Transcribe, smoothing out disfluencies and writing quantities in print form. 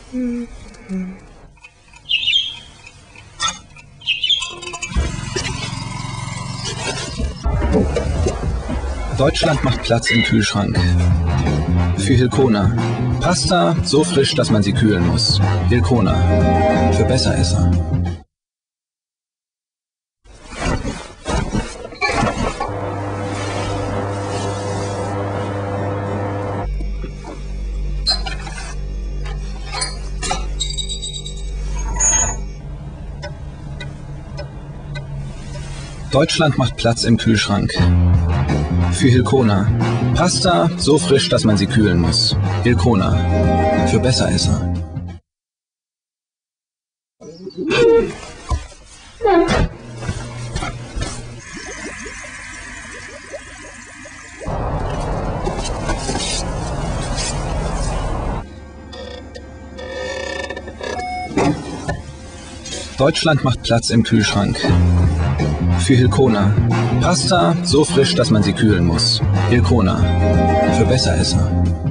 Deutschland macht Platz im Kühlschrank. Für Hilkona. Pasta so frisch, dass man sie kühlen muss. Hilkona. Für Besseresser. Deutschland macht Platz im Kühlschrank. Für Hilkona. Pasta so frisch, dass man sie kühlen muss. Hilkona. Für Besseresser. Deutschland macht Platz im Kühlschrank. Für Hilkona. Pasta so frisch, dass man sie kühlen muss. Hilkona. Für Besseresser.